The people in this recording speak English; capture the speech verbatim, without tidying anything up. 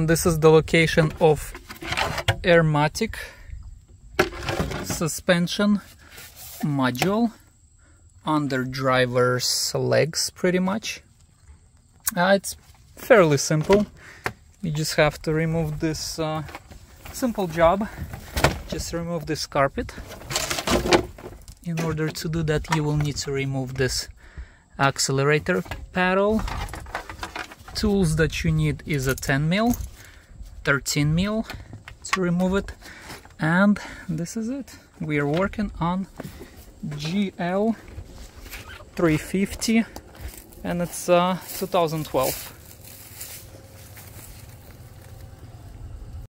this is the location of airmatic suspension module under driver's legs, pretty much. Uh, it's fairly simple. You just have to remove this uh, simple job. Just remove this carpet. In order to do that, you will need to remove this accelerator paddle. Tools that you need is a ten mil, thirteen mil to remove it, and this is it. We are working on G L three fifty, and it's uh, two thousand twelve.